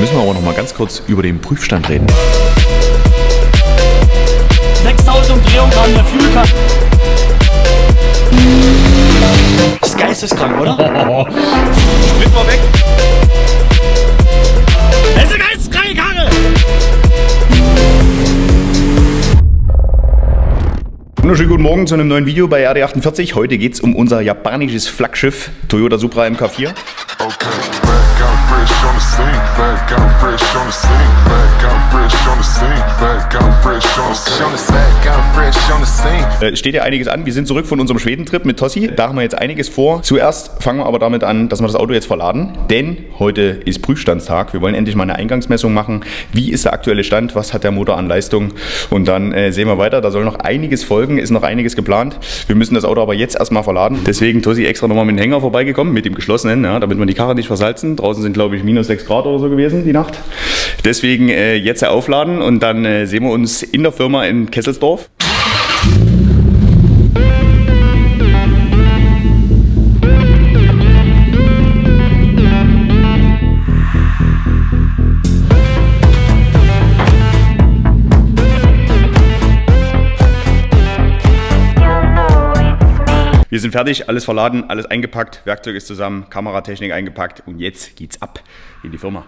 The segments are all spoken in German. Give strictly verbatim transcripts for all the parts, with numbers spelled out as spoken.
müssen wir aber noch mal ganz kurz über den Prüfstand reden. sechstausend Umdrehungen haben der Fuel Cut. Das ist geisteskrank, oder? Sprit mal weg! Das ist eine geisteskranke Karre! Wunderschönen guten Morgen zu einem neuen Video bei R D achtundvierzig. Heute geht es um unser japanisches Flaggschiff Toyota Supra M K vier. Okay, back out fresh on the scene, back out fresh on the scene, back out fresh on the scene, back out fresh on the scene, back out fresh on the scene. Äh, steht ja einiges an. Wir sind zurück von unserem Schwedentrip mit Tossi. Da haben wir jetzt einiges vor. Zuerst fangen wir aber damit an, dass wir das Auto jetzt verladen, denn heute ist Prüfstandstag. Wir wollen endlich mal eine Eingangsmessung machen. Wie ist der aktuelle Stand? Was hat der Motor an Leistung? Und dann äh, sehen wir weiter. Da soll noch einiges folgen, ist noch einiges geplant. Wir müssen das Auto aber jetzt erstmal verladen. Deswegen Tossi extra nochmal mit dem Hänger vorbeigekommen, mit dem geschlossenen, ja, damit wir die Karre nicht versalzen. Draußen sind, glaube ich, minus sechs Grad oder so gewesen die Nacht. Deswegen äh, jetzt aufladen und dann äh, sehen wir uns in der Firma in Kesselsdorf. Wir sind fertig, alles verladen, alles eingepackt, Werkzeug ist zusammen, Kameratechnik eingepackt und jetzt geht's ab in die Firma.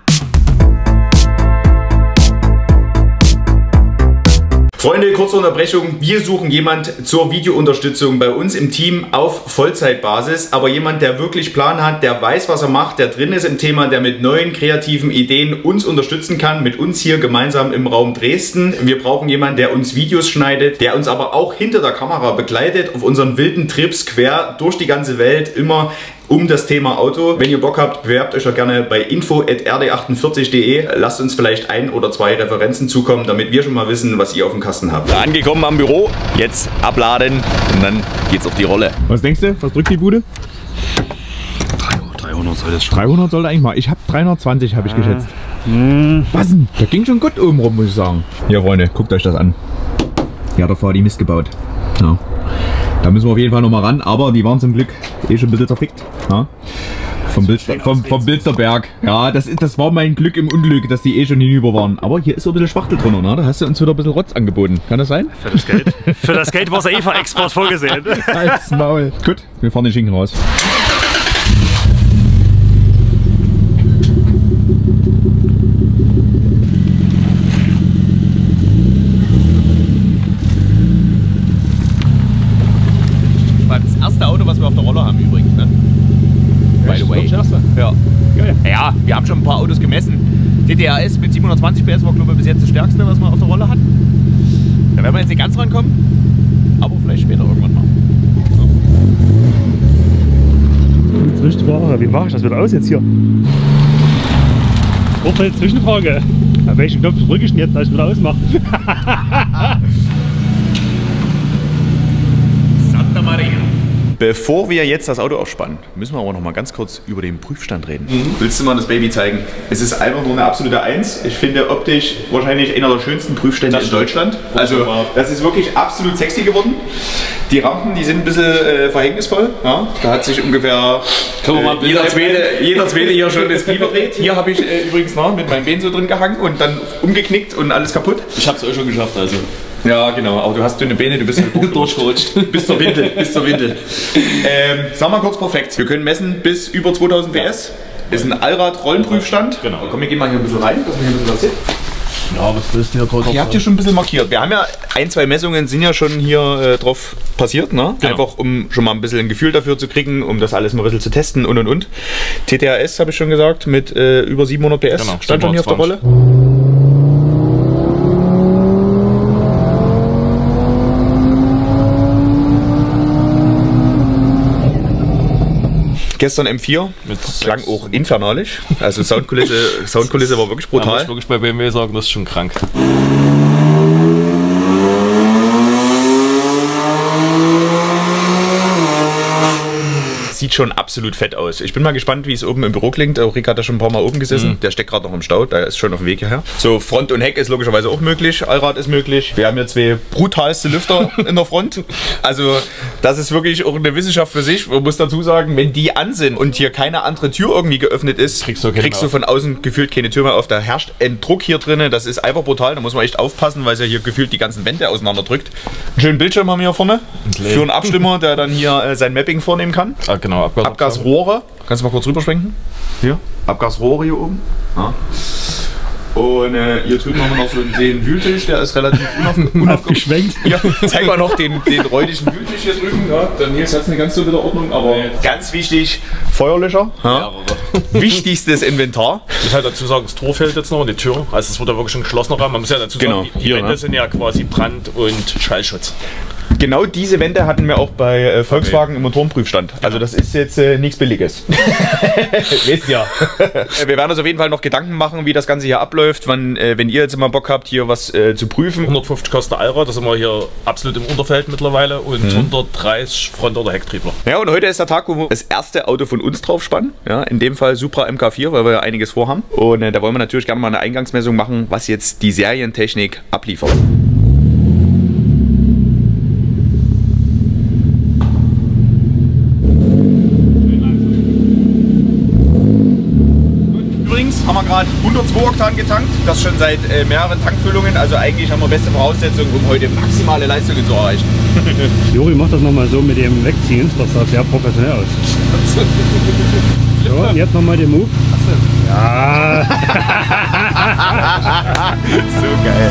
Freunde, kurze Unterbrechung. Wir suchen jemand zur Videounterstützung bei uns im Team auf Vollzeitbasis, aber jemand, der wirklich Plan hat, der weiß, was er macht, der drin ist im Thema, der mit neuen kreativen Ideen uns unterstützen kann, mit uns hier gemeinsam im Raum Dresden. Wir brauchen jemanden, der uns Videos schneidet, der uns aber auch hinter der Kamera begleitet auf unseren wilden Trips quer durch die ganze Welt, immer um das Thema Auto. Wenn ihr Bock habt, bewerbt euch doch gerne bei info at r d achtundvierzig punkt de. Lasst uns vielleicht ein oder zwei Referenzen zukommen, damit wir schon mal wissen, was ihr auf dem Kasten habt. Da angekommen am Büro, jetzt abladen und dann geht's auf die Rolle. Was denkst du? Was drückt die Bude? dreihundert soll das schon. dreihundert sollte eigentlich mal. Ich habe dreihundertzwanzig habe ich ah. geschätzt. Hm. Was denn? Der ging schon gut oben rum, muss ich sagen. Hier Freunde, guckt euch das an. Hier hat der Fadi Mist gebaut. Ja. Da müssen wir auf jeden Fall noch mal ran, aber die waren zum Glück eh schon ein bisschen zerfickt. Ja. Vom, Bilster, vom, vom Bilsterberg. Ja, das, ist, das war mein Glück im Unglück, dass die eh schon hinüber waren. Aber hier ist so ein bisschen Spachtel drunter, ne? Da hast du uns wieder ein bisschen Rotz angeboten. Kann das sein? Für das Geld. Für das Geld war es eh für Export vorgesehen. Als Maul. Gut, wir fahren den Schinken raus. Das erste Auto, was wir auf der Rolle haben übrigens, ne? By the way. Ja. Geil. Ja, wir haben schon ein paar Autos gemessen. D D R S mit siebenhundertzwanzig P S war, glaube ich, bis jetzt das stärkste, was wir auf der Rolle hatten. Da werden wir jetzt nicht ganz rankommen, aber vielleicht später irgendwann mal. Zwischenfrage, wie mache ich das wieder aus jetzt hier? Kurze Zwischenfrage. Auf welchen Knopf drücke ich denn jetzt, dass ich wieder ausmache? Santa Maria. Bevor wir jetzt das Auto aufspannen, müssen wir aber noch mal ganz kurz über den Prüfstand reden. Mhm. Willst du mal das Baby zeigen? Es ist einfach nur eine absolute Eins. Ich finde optisch wahrscheinlich einer der schönsten Prüfstände in Deutschland. Also das ist wirklich absolut sexy geworden. Die Rampen, die sind ein bisschen äh, verhängnisvoll. Ja, da hat sich ungefähr äh, jeder, zweite, jeder zweite hier schon das Knie verdreht. Hier habe ich äh, übrigens noch mit meinem Bein so drin gehangen und dann umgeknickt und alles kaputt. Ich habe es euch schon geschafft, also. Ja, genau, aber du hast dünne Beine, du bist durchgerutscht. Bis zur Windel, bis zur Windel. Ähm, sagen wir kurz perfekt. Wir können messen bis über zweitausend P S. Ist ein Allrad-Rollenprüfstand. Genau. Komm, wir gehen mal hier ein bisschen rein, dass man hier ein bisschen was sieht. Ja, was willst du hier gerade? Ihr habt hier schon ein bisschen markiert. Wir haben ja ein, zwei Messungen sind ja schon hier äh, drauf passiert, ne? Genau. Einfach um schon mal ein bisschen ein Gefühl dafür zu kriegen, um das alles mal ein bisschen zu testen und und und. T T R S habe ich schon gesagt, mit äh, über siebenhundert P S. Genau, stand schon hier auf der Rolle. Gestern M vier, mit klang auch infernalisch. Also Soundkulisse, Soundkulisse war wirklich brutal. Da muss ich wirklich bei B M W sagen, das ist schon krank. sieht schon absolut fett aus. Ich bin mal gespannt, wie es oben im Büro klingt. Auch Rick hat da schon ein paar Mal oben gesessen. Mhm. Der steckt gerade noch im Stau, der ist schon auf dem Weg hierher. So, Front und Heck ist logischerweise auch möglich. Allrad ist möglich. Wir haben hier zwei brutalste Lüfter in der Front. Also das ist wirklich auch eine Wissenschaft für sich. Man muss dazu sagen, wenn die an sind und hier keine andere Tür irgendwie geöffnet ist, kriegst du, kriegst du von außen gefühlt keine Tür mehr auf. Da herrscht ein Druck hier drin. Das ist einfach brutal. Da muss man echt aufpassen, weil es ja hier gefühlt die ganzen Wände auseinanderdrückt. Einen schönen Bildschirm haben wir hier vorne. Für einen Abstimmer, der dann hier äh, sein Mapping vornehmen kann. Ah, genau, Abgas Abgasrohre. Kannst du mal kurz rüberschwenken? Hier. Abgasrohre hier oben. Ja. Und äh, hier drüben haben wir noch so den Wühltisch, der ist relativ unaufgeschwenkt. Ja, zeig mal noch den, den räudigen Wühltisch hier drüben. Ja, der Nils hat eine ganz so wieder Ordnung, aber ganz wichtig, Feuerlöscher. Ja. Wichtigstes Inventar. Ich muss halt dazu sagen, das Tor fehlt jetzt noch und die Tür. Also es wird ja wirklich ein geschlossener Raum. Man muss ja dazu sagen, genau. die, die hier, Wände ne? sind ja quasi Brand- und Schallschutz. Genau diese Wände hatten wir auch bei äh, Volkswagen okay. im Motorenprüfstand. Also das ist jetzt äh, nichts Billiges. Wisst ja. Wir werden uns auf jeden Fall noch Gedanken machen, wie das Ganze hier abläuft. Wann, äh, wenn ihr jetzt mal Bock habt, hier was äh, zu prüfen. hundertfünfzig kostet der Allrad, da sind wir hier absolut im Unterfeld mittlerweile. Und mhm. hundertdreißig Front- oder Hecktriebler. Ja, und heute ist der Tag, wo wir das erste Auto von uns drauf spannen. Ja, in dem Fall Supra M K vier, weil wir ja einiges vorhaben. Und äh, da wollen wir natürlich gerne mal eine Eingangsmessung machen, was jetzt die Serientechnik abliefert. Haben wir gerade hundertzwei Oktan getankt, das schon seit äh, mehreren Tankfüllungen, also eigentlich haben wir beste Voraussetzungen, um heute maximale Leistungen zu erreichen. Juri, mach das nochmal so mit dem Wegziehen, das sah sehr professionell aus. So, und jetzt nochmal den Move. Ja. So geil.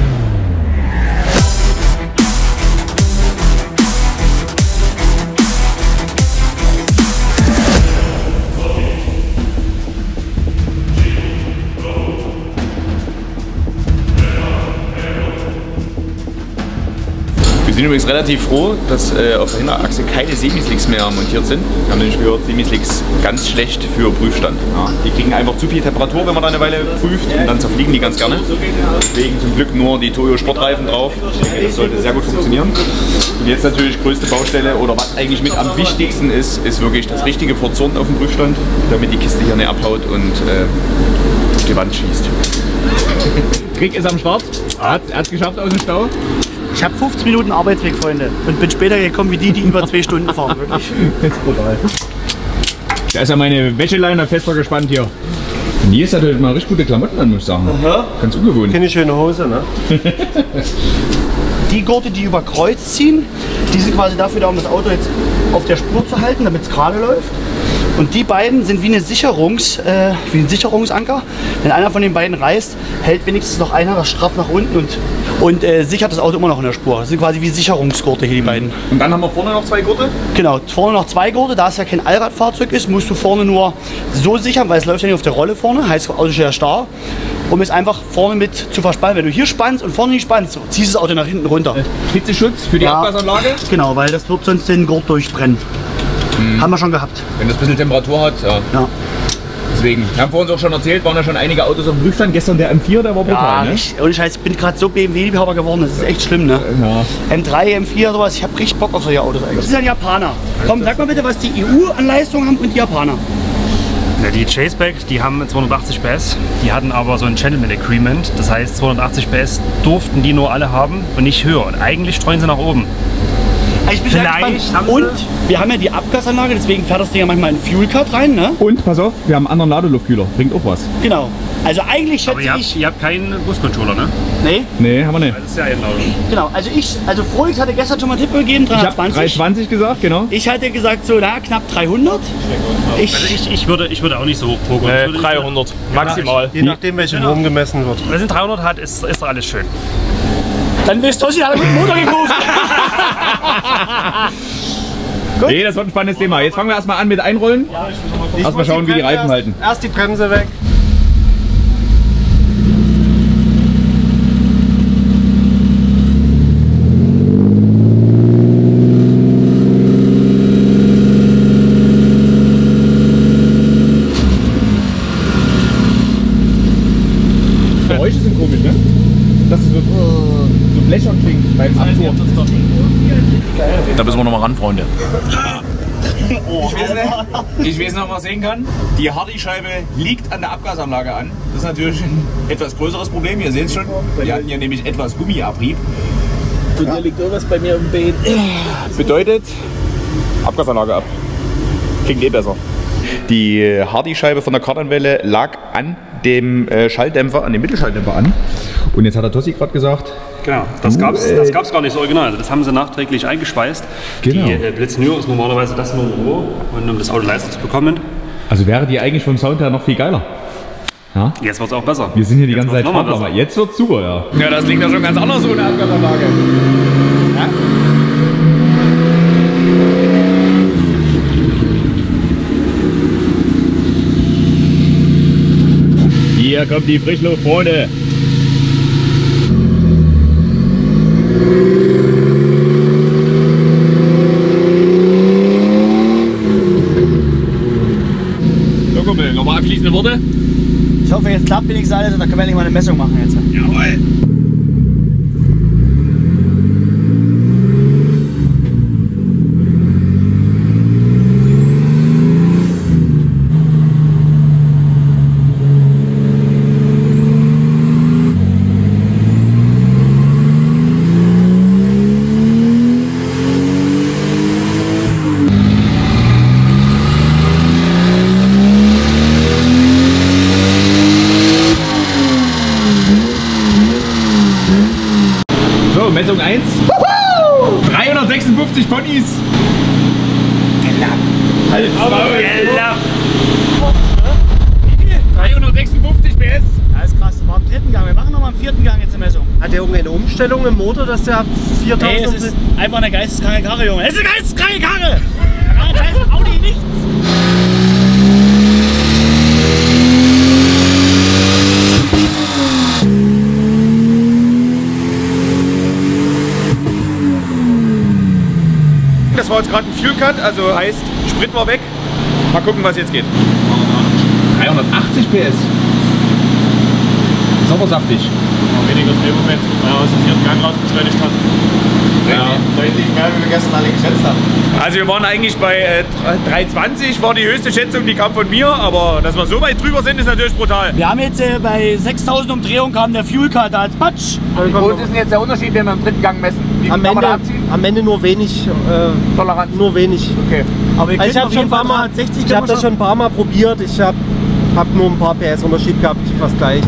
Wir sind übrigens relativ froh, dass äh, auf der Hinterachse keine Semislicks mehr montiert sind. Wir haben nämlich gehört, Semislicks ganz schlecht für Prüfstand. Ja, die kriegen einfach zu viel Temperatur, wenn man da eine Weile prüft, und dann zerfliegen die ganz gerne. Deswegen zum Glück nur die Toyo Sportreifen drauf. Ich denke, das sollte sehr gut funktionieren. Und jetzt natürlich größte Baustelle, oder was eigentlich mit am wichtigsten ist, ist wirklich das richtige Verzurren auf dem Prüfstand, damit die Kiste hier nicht abhaut und äh, auf die Wand schießt. Rick ist am Start. Er hat es geschafft aus dem Stau. Ich habe fünfzehn Minuten Arbeitsweg, Freunde. Und bin später gekommen wie die, die über zwei Stunden fahren. Wirklich. Das ist brutal. Da ist ja meine Wäscheleine fester gespannt hier. Nils hat heute mal richtig gute Klamotten an, muss ich sagen. Aha. Ganz ungewohnt. Keine schöne Hose, ne? Die Gurte, die über Kreuz ziehen, die sind quasi dafür da, um das Auto jetzt auf der Spur zu halten, damit es gerade läuft. Und die beiden sind wie, eine Sicherungs, äh, wie ein Sicherungsanker. Wenn einer von den beiden reißt, hält wenigstens noch einer das straff nach unten und, und äh, sichert das Auto immer noch in der Spur. Das sind quasi wie Sicherungsgurte hier, die beiden. Und dann haben wir vorne noch zwei Gurte? Genau, vorne noch zwei Gurte. Da es ja kein Allradfahrzeug ist, musst du vorne nur so sichern, weil es läuft ja nicht auf der Rolle vorne, heißt das Auto steht ja starr, um es einfach vorne mit zu verspannen. Wenn du hier spannst und vorne nicht spannst, ziehst du das Auto nach hinten runter. Hitzeschutz für die Ja. Abgasanlage? Genau, weil das wird sonst den Gurt durchbrennen. Hm. Haben wir schon gehabt. Wenn das ein bisschen Temperatur hat, ja. Ja. Deswegen. Wir haben vor uns auch schon erzählt, waren ja schon einige Autos auf dem Prüfstand. Gestern der M vier, der war brutal, Ja, ne? ich, ohne Scheiß, ich bin gerade so B M W-Liebhaber geworden, das ist echt schlimm, ne? Ja. M drei, M vier, sowas, ich habe richtig Bock auf solche Autos eigentlich. Das ist ein Japaner. Komm, sag mal bitte, was die E U an Leistung haben und die Japaner. Ja, die Chaseback, die haben zweihundertachtzig P S, die hatten aber so ein Gentleman Agreement, das heißt zweihundertachtzig P S durften die nur alle haben und nicht höher. Und eigentlich streuen sie nach oben. Ich bin sehr Vielleicht gespannt. haben sie- Und wir haben ja die Abgasanlage, deswegen fährt das Ding ja manchmal in Fuel Card rein, ne? Und pass auf, wir haben einen anderen Ladeluftkühler. Bringt auch was. Genau. Also eigentlich Aber schätze ihr habt, ich. ihr habt keinen Buscontroller, ne? Nee, Nee, haben wir nicht. Das ist ja ein Auto. genau. Also ich, also Frohlix hatte gestern schon mal einen Tipp gegeben, Ich habe dreihundertzwanzig. dreihundertzwanzig gesagt, genau. Ich hatte gesagt so, na, knapp dreihundert. Ich, Also ich, ich, würde, ich würde auch nicht so hoch pokern. Ich Äh, würde- dreihundert, maximal. Je nachdem, welche Wurm gemessen wird. Wenn es dreihundert hat, ist, ist doch alles schön. dann willst du sie hat einen guten Motor gekauft. Nee, das wird ein spannendes Thema. Jetzt fangen wir erstmal an mit Einrollen. Erstmal schauen, wie die Reifen halten. Erst die Bremse weg. Geräusche sind komisch, ne? Dass es so, so blechern klingt beim Abfuhr. Da müssen wir noch mal ran, Freunde. Oh, Ich weiß nicht, ich weiß nicht, ob man sehen kann. Die Hardy-Scheibe liegt an der Abgasanlage an. Das ist natürlich ein etwas größeres Problem. Ihr seht es schon. Wir hatten hier nämlich etwas Gummiabrieb. Und hier liegt irgendwas bei mir im Bein. Bedeutet, Abgasanlage ab. Klingt eh besser. Die Hardy-Scheibe von der Kardanwelle lag an dem äh, Schalldämpfer, an dem Mittelschalldämpfer an. Und jetzt hat der Tossi gerade gesagt, Genau, das gab es das gab's gar nicht so original. Also das haben sie nachträglich eingeschweißt. Genau. Die äh, Blitznür ist normalerweise das nur im Rohr, und um das Auto leiser zu bekommen. Also wäre die eigentlich vom Sound her noch viel geiler. Ja? Jetzt wird es auch besser. Wir sind hier die Jetzt ganze Zeit wird's noch mal Sportler, aber jetzt wird's super, ja. ja, das liegt ja schon ganz anders ohne Abgasanlage. Ja? Hier kommt die Frischluft, Freunde. So, Kumpel, nochmal abschließende Worte. Ich hoffe, jetzt klappt wenigstens alles und dann können wir endlich mal eine Messung machen jetzt. Jawohl. Messung eins. dreihundertsechsundfünfzig Ponys. Halt dreihundertsechsundfünfzig P S. Alles krass, das war im dritten Gang. Wir machen nochmal im vierten Gang jetzt eine Messung. Hat der irgendeine Umstellung im Motor, dass der viertausend... Hey, es ist einfach eine geisteskranke Karre, Junge. Es ist eine geisteskranke Karre! Da scheiß Audi nichts! Das war jetzt gerade ein Fuel Cut, also heißt Sprit war weg. Mal gucken, was jetzt geht. dreihundertachtzig P S. Ist aber saftig. Weniger Drehmoment, weil er aus dem vierten Gang raus beschleunigt hat. Ja. Deutlich mehr, wie wir gestern alle geschätzt haben. Also wir waren eigentlich bei äh, dreihundzwanzig, war die höchste Schätzung, die kam von mir, aber dass wir so weit drüber sind, ist natürlich brutal. Wir haben jetzt äh, bei sechstausend Umdrehungen kam der Fuel Cut als Patsch. Wie groß ist denn jetzt der Unterschied, wenn wir im dritten Gang messen? Wie Am kann man da Ende, abziehen? am Ende nur wenig äh, Toleranz. Nur wenig. Okay. Aber wir Also ich habe schon ein paar Mal, sechzig ich habe das schon ein paar Mal probiert. Ich habe hab nur ein paar P S Unterschied gehabt, fast gleich.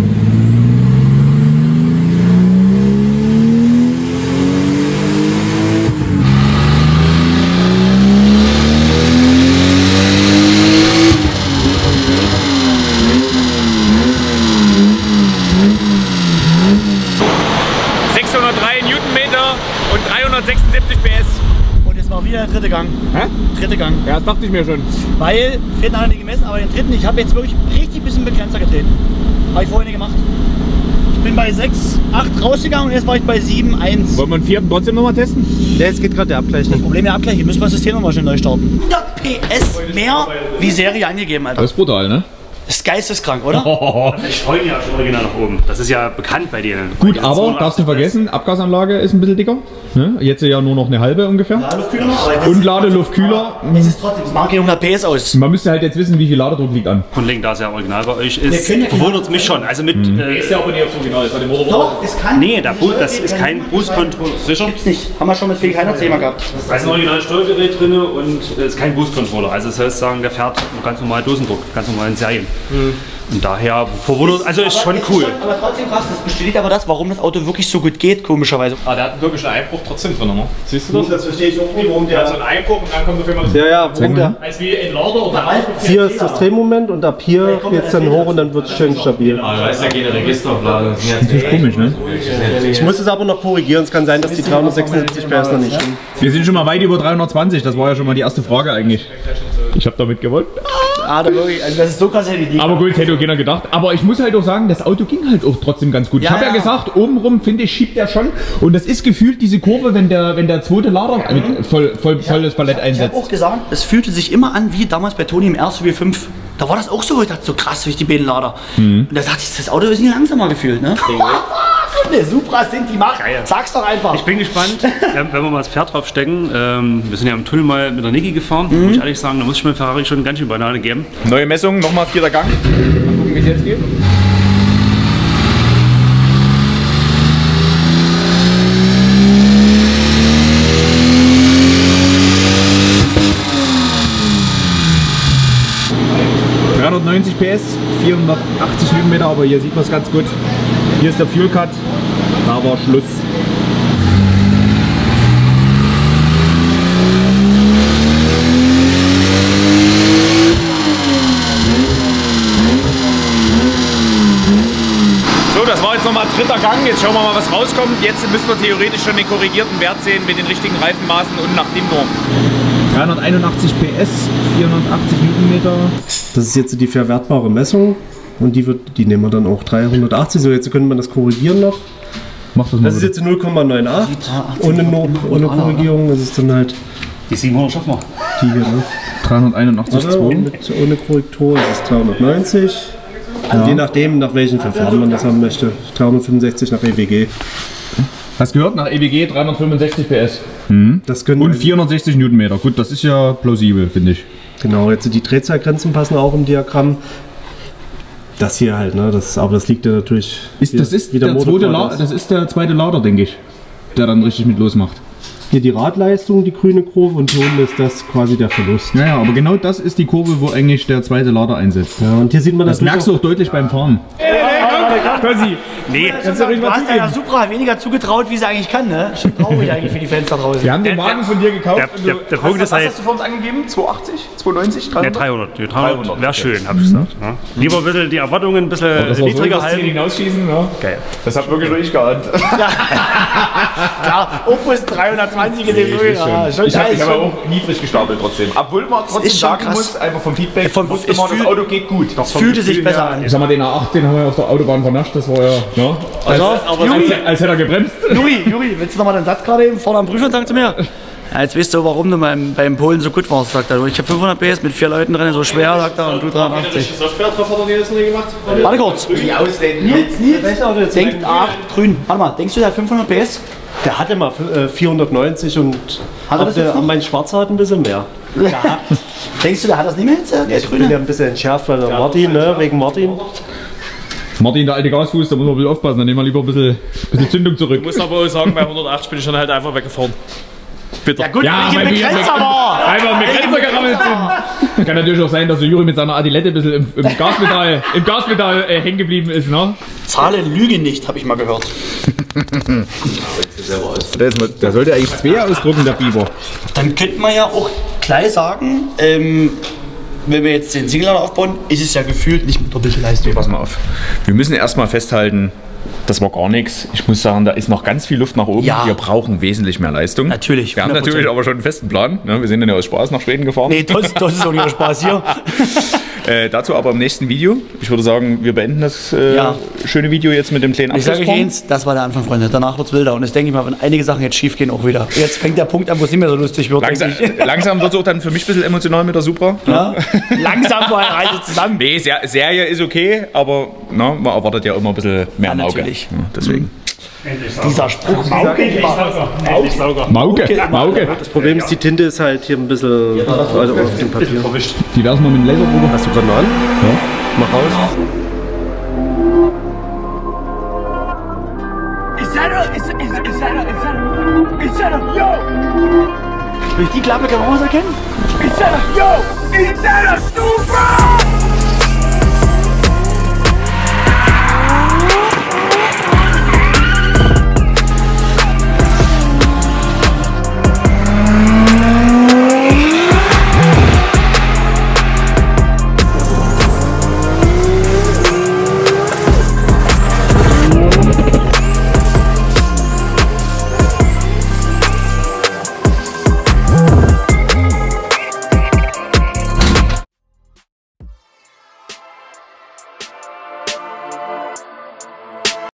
sechshundertdrei Newtonmeter und dreihundertsechsundsiebzig P S. Und es war wieder der dritte Gang. Hä? Dritte Gang. Ja, das dachte ich mir schon. Weil, vierten haben wir nicht gemessen, aber den dritten, ich habe jetzt wirklich richtig ein bisschen Begrenzer getreten. Habe ich vorher nicht gemacht. Ich bin bei sechs, acht rausgegangen und jetzt war ich bei sieben, eins. Wollen wir den vierten trotzdem nochmal testen? Ja, jetzt geht gerade der Abgleich Das nicht. Problem der Abgleich, müssen wir das System nochmal schnell neu starten. hundert P S mehr wie Serie angegeben, Alter. Das ist brutal, ne? Das ist geisteskrank, oder? Die streuen ja schon original nach oben. Das ist ja bekannt bei denen. Gut, aber darfst du vergessen, Abgasanlage ist ein bisschen dicker. Ne? Jetzt ja nur noch eine halbe ungefähr. Ladeluftkühler noch? aber Und das- Ladeluftkühler. Es ist trotzdem, es machen keine hundert P S aus. Man müsste halt jetzt wissen, wie viel Ladedruck liegt an. Grundlegend, da es ja original bei euch Wir ist, können ja- verwundert es mich schon. Also mit. Äh, ja aber nicht aufs Original, das war der Motor. Doch, es kann. nee, der Bo das ist kein Boost-Controller. Sicher? Gibt's nicht. Haben wir schon mit viel keiner Thema gehabt. Da ist ein originales Steuergerät drin und es ist kein Boost-Controller. Also das heißt sagen, der fährt ganz normal Dosendruck, ganz normal in Serien. Und daher verwundert, also ist schon Aber cool. aber trotzdem krass, das bestätigt aber das, warum das Auto wirklich so gut geht, komischerweise. Ah, der hat wirklich einen Einbruch trotzdem drin, ne? Siehst du das? Das verstehe ich auch nicht, warum der. Also ein Einbruch und dann kommt auf einmal das. Ja, ja, warum der? Als wie ein Lader oder Hier ist das Drehmoment und ab hier geht es dann hoch und dann wird es schön stabil. Da ist ja keine Registerauflage. Das ist Das ist komisch, ne? Ich muss es aber noch korrigieren, es kann sein, dass die dreihundertsechsundsiebzig P S noch nicht stimmen. Wir sind schon mal weit über dreihundertzwanzig, das war ja schon mal die erste Frage eigentlich. Ich habe damit gewonnen. Ah, da wirklich, also das ist so krass, hätte ich nie Aber gut, hätte auch keiner gedacht. Aber ich muss halt auch sagen, das Auto ging halt auch trotzdem ganz gut. Ja, ich habe ja, ja. gesagt, obenrum finde ich, schiebt der schon. Und das ist gefühlt diese Kurve, wenn der, wenn der zweite Lader mit voll, voll, volles Ballett Ich habe einsetzt. auch gesagt, es fühlte sich immer an wie damals bei Toni im R S W fünf. Da war das auch so, ich dachte so krass durch die beiden Lader. Und da dachte ich, das Auto ist nie langsamer gefühlt, ne? Der Supras sind die Macht. Geil. Sag's doch einfach. Ich bin gespannt, wenn wir mal das Pferd draufstecken. Ähm, wir sind ja im Tunnel mal mit der Niki gefahren, mhm. muss ich ehrlich sagen. Da muss ich mir Ferrari schon ganz schön Banane geben. Neue Messung, nochmal vierter Gang. Mal gucken, wie es jetzt geht. dreihundertneunzig P S, vierhundertachtzig Newtonmeter, aber hier sieht man es ganz gut. Hier ist der Fuel Cut, da war Schluss. So, das war jetzt nochmal dritter Gang. Jetzt schauen wir mal, was rauskommt. Jetzt müssen wir theoretisch schon den korrigierten Wert sehen mit den richtigen Reifenmaßen und nach dem Norm. dreihunderteinundachtzig P S, vierhundertachtzig Newtonmeter. Das ist jetzt die verwertbare Messung und die, wird, die nehmen wir dann auch dreihundertachtzig. So, jetzt können wir das korrigieren noch. Mach das mal. Das ist jetzt null Komma achtzig ohne, no, ohne Korrigierung. Das ist dann halt die siebenhundert schaffen wir. Die hier, ne? dreihunderteinundachtzig Komma zwei. Mit, ohne Korrektur ist es dreihundertneunzig. Ja. Je nachdem, nach welchen Verfahren man das haben möchte. dreihundertfünfundsechzig nach E W G. Hast du gehört? Nach E W G dreihundertfünfundsechzig P S. Mhm. Das können und vierhundertsechzig Newtonmeter. Gut, das ist ja plausibel, finde ich. Genau, jetzt die Drehzahlgrenzen passen auch im Diagramm. Das hier halt, ne? Das, aber das liegt ja natürlich. Ist, wieder, das, ist der zweite La das ist der zweite Lader, denke ich, der dann richtig mit losmacht. Hier die Radleistung, die grüne Kurve, und hier unten ist das quasi der Verlust. Naja, aber genau das ist die Kurve, wo eigentlich der zweite Lader einsetzt. Ja, und hier sieht man das. Das merkst du auch deutlich beim Fahren. Nee, das du hast ja Supra weniger zugetraut, wie sie eigentlich kann, ne? Schon traurig eigentlich für die Fans da draußen. Wir haben den Wagen von dir gekauft. Der, der, der Punkt ist halt. Was hast du für uns angegeben? zweihundertachtzig? zweihundertneunzig? dreihundert? dreihundert. Ja, dreihundert. Wäre schön, hab ich gesagt. Ja. Lieber ein bisschen die Erwartungen ein bisschen niedriger so, halten. Hinausschießen, ne? Geil. Das hat wirklich ruhig geahnt. Klar, Opus dreihundertzwanzig in dem Öl. Ja, ich habe hab auch niedrig gestapelt trotzdem. Obwohl man trotzdem sagen muss, einfach vom Feedback, von, wusste man, das Auto geht gut. Das fühlte sich besser an. Ich sag mal, den A acht, den haben wir auf der Autobahn vernascht, das war ja, ne? Also, als, als, als, als hätte er gebremst. Juri, Juri, willst du nochmal den Satz gerade eben vorne am Prüfer sagen zu mir? Ja, jetzt weißt du, warum du beim, beim Polen so gut warst, sagt er. Ich habe fünfhundert P S mit vier Leuten drin, so schwer, sagt er, und du dreihundertachtzig. Warte kurz. Nils, Nils, denkt acht, grün. Warte mal, denkst du, der hat fünfhundert P S? Der hatte mal äh, vierhundertneunzig und hat er das der, mein Schwarzer hat ein bisschen mehr. Ja. Denkst du, der hat das nicht mehr jetzt? Der ich bin ja ein bisschen entschärft, weil der ja, Martin, ne, wegen Martin. Martin, der alte Gasfuß, da muss man ein bisschen aufpassen, dann nehmen wir lieber ein bisschen, bisschen Zündung zurück. Ich muss aber auch sagen, bei hundertachtzig bin ich dann halt einfach weggefahren. Bitte. Ja gut, ja, weil wir Begrenzer war. Einfach mit Begrenzer gerammelt sind. Kann natürlich auch sein, dass der Juri mit seiner Adilette ein bisschen im, im Gaspedal, im Gaspedal äh, hängen geblieben ist, ne? Zahlen lügen nicht, habe ich mal gehört. der, ist, der sollte eigentlich zwei ausdrucken, der Biber. Dann könnte man ja auch gleich sagen, ähm, wenn wir jetzt den Singlellader aufbauen, ist es ja gefühlt nicht mit doppelter Leistung. Pass mal auf. Wir müssen erstmal festhalten, das war gar nichts. Ich muss sagen, da ist noch ganz viel Luft nach oben. Ja. Wir brauchen wesentlich mehr Leistung. Natürlich. Wir haben natürlich aber schon einen festen Plan. Wir sind dann ja aus Spaß nach Schweden gefahren. Nee, das, das ist auch nicht aus Spaß hier. äh, dazu aber im nächsten Video. Ich würde sagen, wir beenden das äh, ja. schöne Video jetzt mit dem kleinen Abschluss. Ich sage euch eins, das war der Anfang, Freunde. Danach wird es wilder. Und jetzt denke ich mal, wenn einige Sachen jetzt schief gehen, auch wieder. Jetzt fängt der Punkt an, wo es nicht mehr so lustig wird. Langsam, langsam wird es auch dann für mich ein bisschen emotional mit der Supra. Ja. Langsam war er Reise zusammen. Nee, Ser Serie ist okay, aber na, man erwartet ja immer ein bisschen mehr ja, im Auge. Natürlich. Ja, deswegen. Dieser Spruch, Mauke, Mauke, Mauke. Das Problem ist, die Tinte ist halt hier ein bisschen ja, also auf dem Papier. Die werfen wir mit dem Laserprobe. Hast du gerade noch an? Ja. Mach raus. Ist er, ist er, ist er, ist er, ist er, yo! Durch die Klappe kann man was erkennen? Ist er, yo! Ist er, Supra!